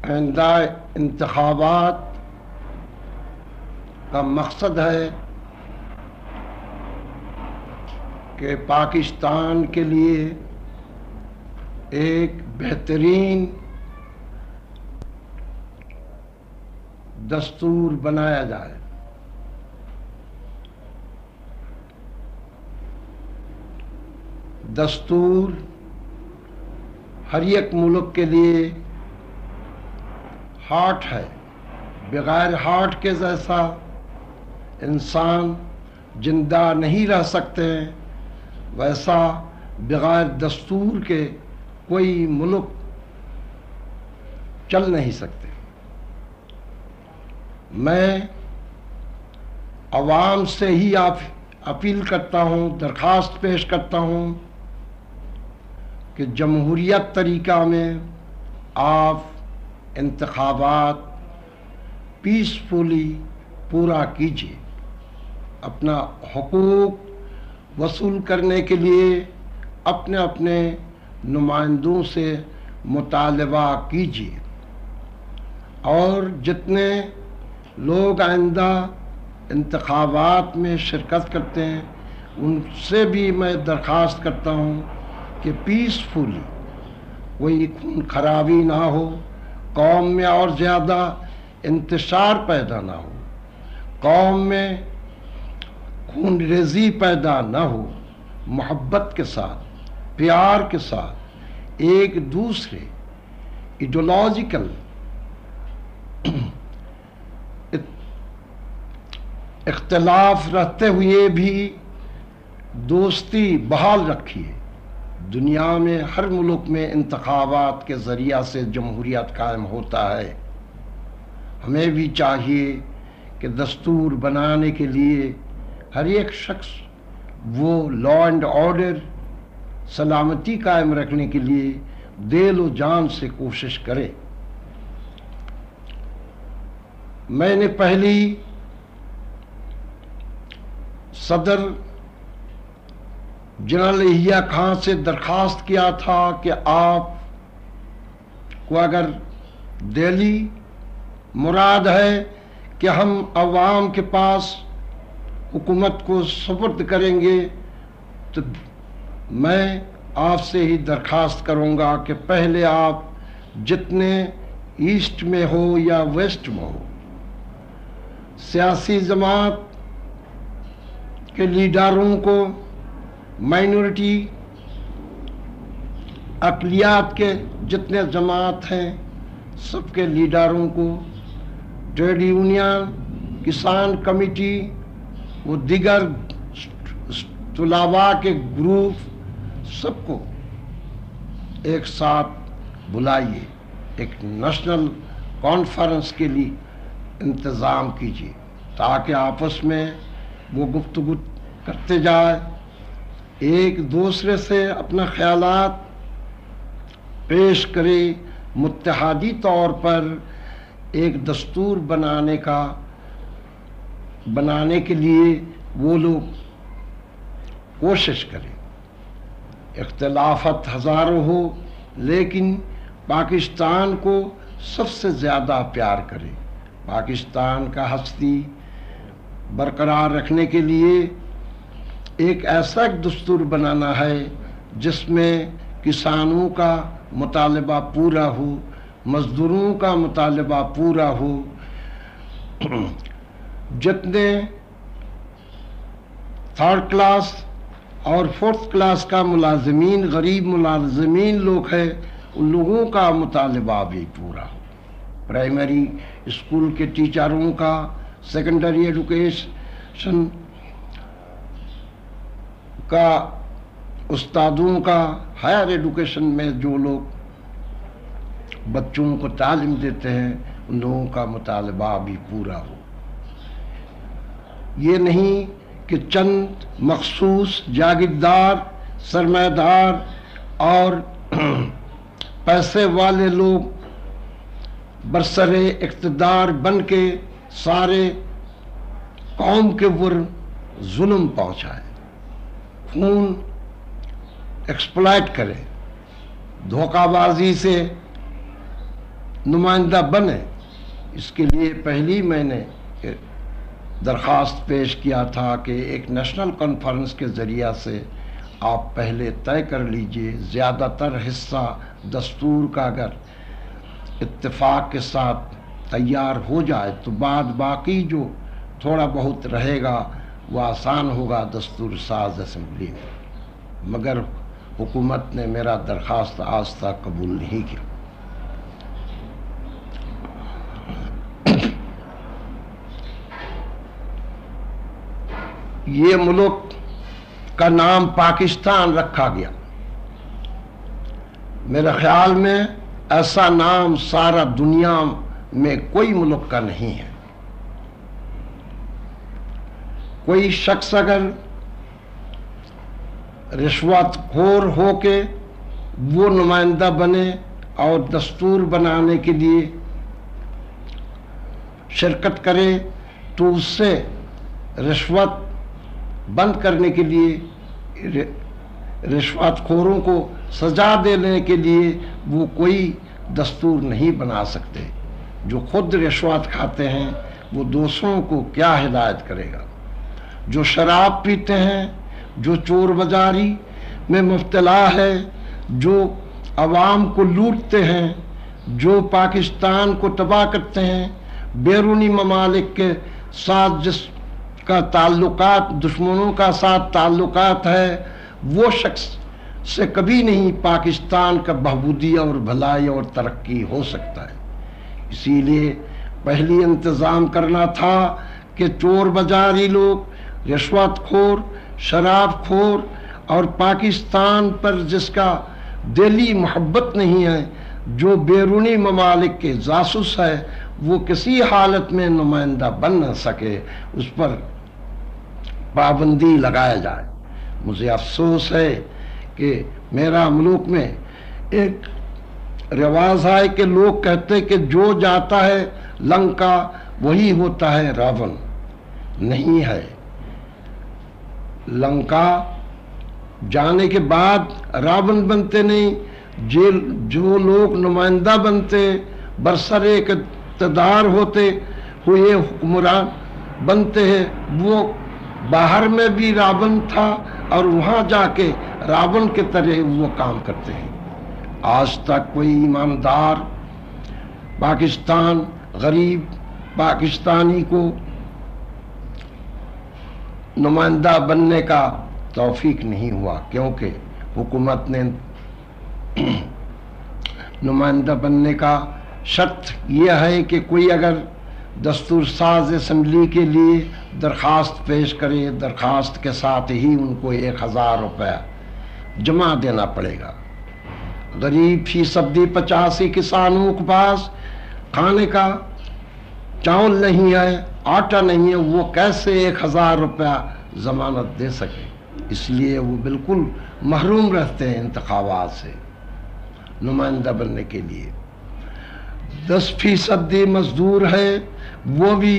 آئندہ انتخابات کا مقصد ہے کہ پاکستان کے لیے ایک بہترین دستور بنایا جائے. دستور ہر ایک ملک کے لیے ہارٹ ہے. بغیر ہارٹ کے جیسا انسان زندہ نہیں رہ سکتے، ویسا بغیر دستور کے کوئی ملک چل نہیں سکتے. میں عوام سے ہی اپیل کرتا ہوں، درخواست پیش کرتا ہوں کہ جمہوریت طریقہ میں آپ انتخابات پیسفلی پورا کیجیے. اپنا حقوق وصول کرنے کے لیے اپنے اپنے نمائندوں سے مطالبہ کیجیے، اور جتنے لوگ آئندہ انتخابات میں شرکت کرتے ہیں ان سے بھی میں درخواست کرتا ہوں کہ پیسفلی کوئی خون خرابی نہ ہو، قوم میں اور زیادہ انتشار پیدا نہ ہو، قوم میں خون ریزی پیدا نہ ہو. محبت کے ساتھ، پیار کے ساتھ، ایک دوسرے ایڈیولوجیکل اختلاف رہتے ہوئے بھی دوستی بحال رکھیے. دنیا میں ہر ملک میں انتخابات کے ذریعہ سے جمہوریت قائم ہوتا ہے. ہمیں بھی چاہیے کہ دستور بنانے کے لیے ہر ایک شخص وہ لا اینڈ آرڈر، سلامتی قائم رکھنے کے لیے دل و جان سے کوشش کرے. میں نے پہلی صدر جنرل یحییٰ خان سے درخواست کیا تھا کہ آپ کو اگر دہلی مراد ہے کہ ہم عوام کے پاس حکومت کو سپرد کریں گے، تو میں آپ سے ہی درخواست کروں گا کہ پہلے آپ جتنے ایسٹ میں ہو یا ویسٹ میں ہو، سیاسی جماعت کے لیڈروں کو، مائنورٹی اقلیت کے جتنے جماعت ہیں سب کے لیڈروں کو، ٹریڈ یونین، کسان کمیٹی، وہ دیگر طلباء کے گروپ، سب کو ایک ساتھ بلائیے، ایک نیشنل کانفرنس کے لیے انتظام کیجیے تاکہ آپس میں وہ گفتگو کرتے جائے، ایک دوسرے سے اپنا خیالات پیش کرے، متحدی طور پر ایک دستور بنانے کے لیے وہ لوگ کوشش کریں. اختلافات ہزاروں ہو لیکن پاکستان کو سب سے زیادہ پیار کرے. پاکستان کا ہستی برقرار رکھنے کے لیے ایک ایسا دستور بنانا ہے جس میں کسانوں کا مطالبہ پورا ہو، مزدوروں کا مطالبہ پورا ہو، جتنے تھرڈ کلاس اور فورتھ کلاس کا ملازمین، غریب ملازمین لوگ ہیں، ان لوگوں کا مطالبہ بھی پورا ہو. پرائمری اسکول کے ٹیچروں کا، سیکنڈری ایجوکیشن کا استادوں کا، ہائر ایجوکیشن میں جو لوگ بچوں کو تعلیم دیتے ہیں ان لوگوں کا مطالبہ بھی پورا ہو. یہ نہیں کہ چند مخصوص جاگیردار، سرمایہ دار اور پیسے والے لوگ برسر اقتدار بن کے سارے قوم کے اوپر ظلم پہنچائے، خون ایکسپلائٹ کرے، دھوکہ بازی سے نمائندہ بنے، اس کے لیے پہلی میں نے درخواست پیش کیا تھا کہ ایک نیشنل کانفرنس کے ذریعہ سے آپ پہلے طے کر لیجئے، زیادہ تر حصہ دستور کا اگر اتفاق کے ساتھ تیار ہو جائے تو بعد باقی جو تھوڑا بہت رہے گا وہ آسان ہوگا دستور ساز اسمبلی میں، مگر حکومت نے میرا درخواست آج تک قبول نہیں کیا۔ یہ ملک کا نام پاکستان رکھا گیا، میرے خیال میں ایسا نام سارا دنیا میں کوئی ملک کا نہیں ہے۔ کوئی شخص اگر رشوت خور ہو کے وہ نمائندہ بنے اور دستور بنانے کے لیے شرکت کرے تو اس سے رشوت بند کرنے کے لیے، رشوت خوروں کو سزا دینے کے لیے وہ کوئی دستور نہیں بنا سکتے۔ جو خود رشوت کھاتے ہیں وہ دوسروں کو کیا ہدایت کرے گا؟ جو شراب پیتے ہیں، جو چور بازاری میں مبتلا ہے، جو عوام کو لوٹتے ہیں، جو پاکستان کو تباہ کرتے ہیں، بیرونی ممالک کے ساتھ جس کا تعلقات، دشمنوں کا ساتھ تعلقات ہے، وہ شخص سے کبھی نہیں پاکستان کا بہبودی اور بھلائی اور ترقی ہو سکتا ہے۔ اسی لیے پہلی انتظام کرنا تھا کہ چور بازاری لوگ، رشوت خور، شراب خور اور پاکستان پر جس کا دلی محبت نہیں ہے، جو بیرونی ممالک کے جاسوس ہے، وہ کسی حالت میں نمائندہ بن نہ سکے، اس پر پابندی لگایا جائے۔ مجھے افسوس ہے کہ میرا ملک میں ایک رواج ہے کہ لوگ کہتے کہ جو جاتا ہے لنکا وہی ہوتا ہے راون۔ نہیں ہے، لنکا جانے کے بعد راون بنتے نہیں، جو لوگ نمائندہ بنتے، برسر اقتدار ہوتے ہوئے حکمران بنتے ہیں، وہ باہر میں بھی راون تھا اور وہاں جا کے راون کے طرح وہ کام کرتے ہیں۔ آج تک کوئی ایماندار پاکستان، غریب پاکستانی کو نمائندہ بننے کا توفیق نہیں ہوا، کیونکہ حکومت نے نمائندہ بننے کا شرط یہ ہے کہ کوئی اگر دستور ساز اسمبلی کے لیے درخواست پیش کرے، درخواست کے ساتھ ہی ان کو 1000 روپے جمع دینا پڑے گا۔ غریب فیصدی 85 کسانوں کے پاس کھانے کا چاول نہیں ہے، آٹا نہیں ہے، وہ کیسے 1000 روپے ضمانت دے سکے؟ اس لیے وہ بالکل محروم رہتے ہیں انتخابات سے نمائندہ بننے کے لیے۔ 10% مزدور ہے، وہ بھی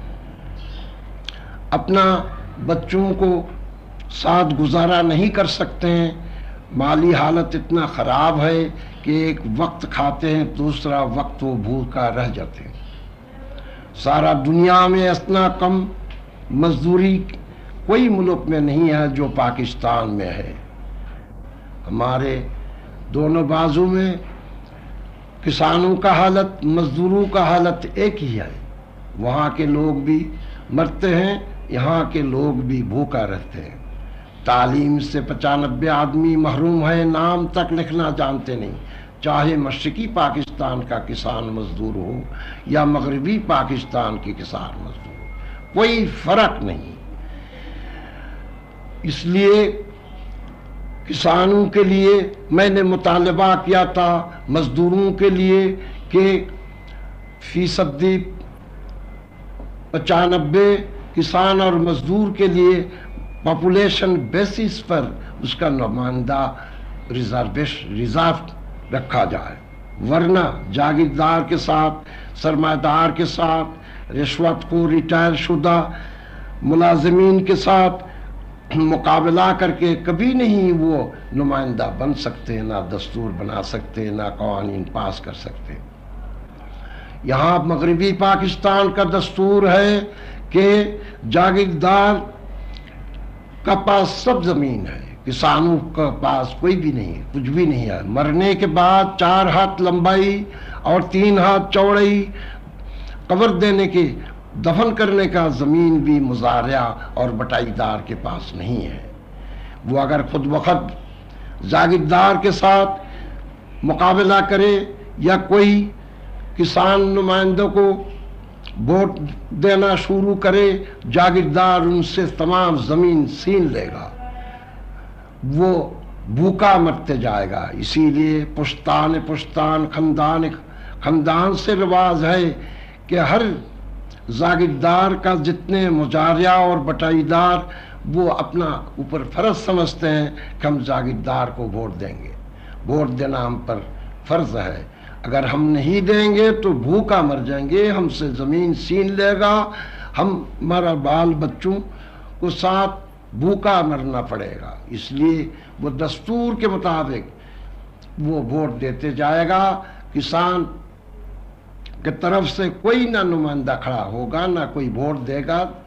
اپنا بچوں کو ساتھ گزارا نہیں کر سکتے ہیں، مالی حالت اتنا خراب ہے کہ ایک وقت کھاتے ہیں، دوسرا وقت وہ بھوکا رہ جاتے ہیں۔ سارا دنیا میں اتنا کم مزدوری کوئی ملک میں نہیں ہے جو پاکستان میں ہے۔ ہمارے دونوں بازو میں کسانوں کا حالت، مزدوروں کا حالت ایک ہی ہے، وہاں کے لوگ بھی مرتے ہیں، یہاں کے لوگ بھی بھوکا رہتے ہیں۔ تعلیم سے 95 آدمی محروم ہے، نام تک لکھنا جانتے نہیں، چاہے مشرقی پاکستان کا کسان مزدور ہو یا مغربی پاکستان کی کسان مزدور ہو، کوئی فرق نہیں۔ اس لیے کسانوں کے لیے میں نے مطالبہ کیا تھا، مزدوروں کے لیے کہ 95% کسان اور مزدور کے لیے پاپولیشن بیسس پر اس کا نمائندہ ریزرو رکھا جائے، ورنہ جاگیردار کے ساتھ، سرمایہ دار کے ساتھ، رشوت کو ریٹائر شدہ ملازمین کے ساتھ مقابلہ کر کے کبھی نہیں وہ نمائندہ بن سکتے، نہ دستور بنا سکتے، نہ قوانین پاس کر سکتے۔ یہاں مغربی پاکستان کا دستور ہے کہ جاگیردار کا پاس سب زمین ہے، کسانوں کا پاس کوئی بھی نہیں، کچھ بھی نہیں ہے۔ مرنے کے بعد 4 ہاتھ لمبائی اور 3 ہاتھ چوڑائی قبر دینے کی، دفن کرنے کا زمین بھی مزارع اور بٹائی دار کے پاس نہیں ہے۔ وہ اگر خود بخود جاگیردار کے ساتھ مقابلہ کرے یا کوئی کسان نمائندوں کو ووٹ دینا شروع کرے، جاگیردار ان سے تمام زمین چھین لے گا، وہ بھوکا مرتے جائے گا۔ اسی لیے پشتان خاندان سے رواج ہے کہ ہر جاگیردار کا جتنے مزارع اور بٹائی دار وہ اپنا اوپر فرض سمجھتے ہیں کہ ہم جاگیردار کو ووٹ دیں گے، ووٹ دینا ہم پر فرض ہے۔ اگر ہم نہیں دیں گے تو بھوکا مر جائیں گے، ہم سے زمین چھین لے گا، ہمارا بال بچوں کو ساتھ بھوکا مرنا پڑے گا۔ اس لیے وہ دستور کے مطابق وہ ووٹ دیتے جائے گا۔ کسان کی طرف سے کوئی نہ نمائندہ کھڑا ہوگا، نہ کوئی ووٹ دے گا۔